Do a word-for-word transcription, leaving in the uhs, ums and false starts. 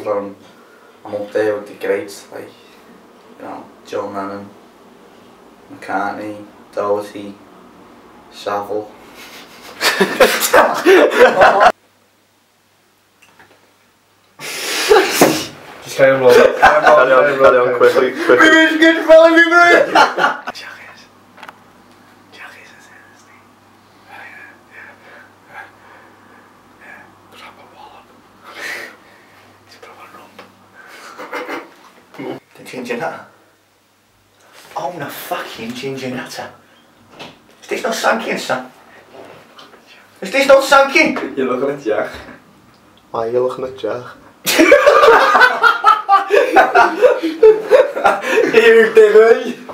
that I'm, I'm up there with the greats, like, you know, John Lennon, McCartney, Doherty, Savile. Just carry on rolling. Carry on, carry on, quickly, quickly. We wish good fellow, we were. Jackers. Jackers is in his name. Yeah, yeah, yeah. Proper wallop. It's a proper rump. The ginger nutter. Oh, the fucking ginger nutter. Is this not sunk in, son? Is this not sunk in? You're looking at Jack. Why are you looking at Jack? You did,